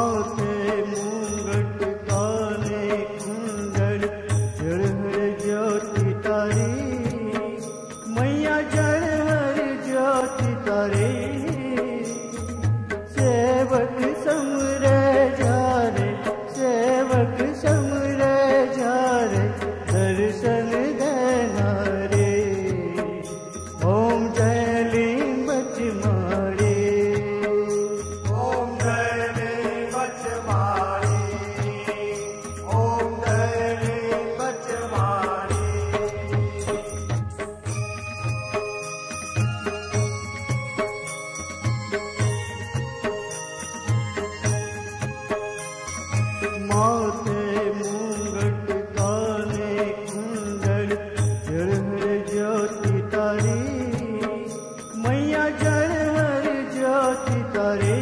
माथे मुंगट काने कुंडल जड़ हर ज्योति तारी मैया जड़ हर ज्योति तारी सेवक समरे जा रे सेवक समरे जा रे दर्शन देना रे ओम जय लीं बच मारे ओम जय लीं बच मारे ओम जय लीं बच मारे माथे मुंगट काने कुंडल जड़ हर ज्योति तारी मैया जड़ हर ज्योति तारी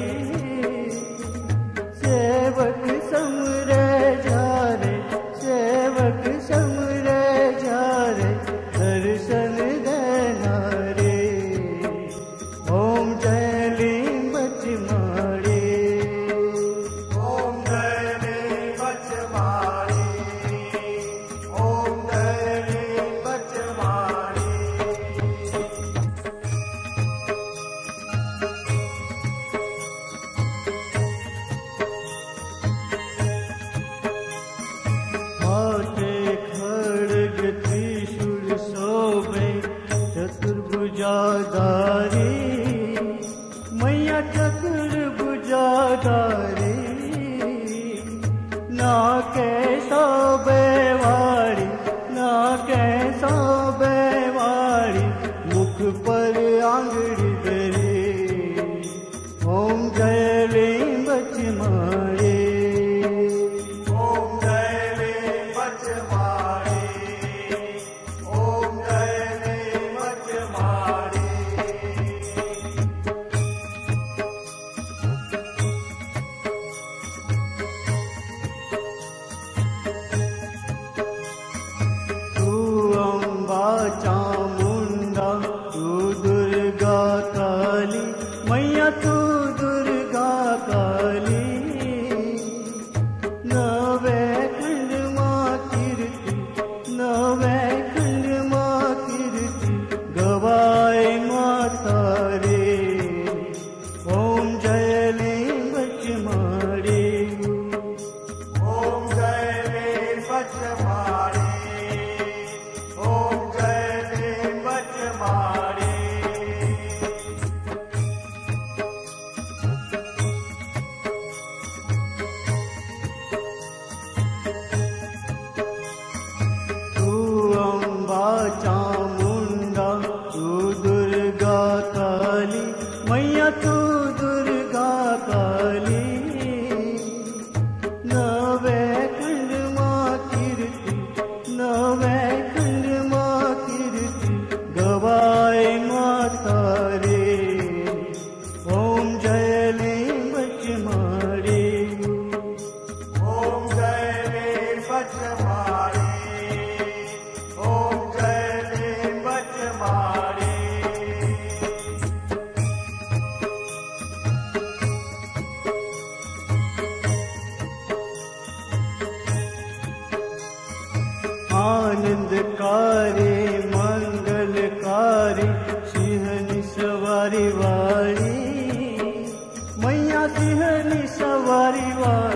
सेवक समरे जा रे सेवक समरे जा रे दर्शन देना रे ओम जय लीं बच मारे ओम जय लीं बच मारे ओम जय लीं बच मारे माथे खड्ग त्रिशूल शोभे चतुर्भुजाधारी मैया चतुर्भुजाधारी नाके शोभे वाली नाके शोभे वाली मुख पर आंगड़ी धरी ओम जय लीं बच मारे ओम जय लीं बच मारे ओम जय लीं बच मारे तू अम्बा चामुंडा तू दुर्गा काली मैया तू दुर्गा काली नवे खंड माँ कीर्ति नवे खंड माँ कीर्ति गवाए माता रे ओम जय लीं बच मारे ओम जय लीं बच मारे ओम जय लीं बच मारे तू अम्बा चामुंडा तू दुर्गा काली मैया तू दुर्गा काली नवे खंड माँ कीर्ति नवे खंड माँ कीर्ति गवाए माता रे ओम जय लीं बच मारे ओम जय लीं बच मारे ओम जय लीं बच मारे आनंदकारी मंगलकारी सिंहनी सवारी वाली मैया सिंहनी सवारी वाली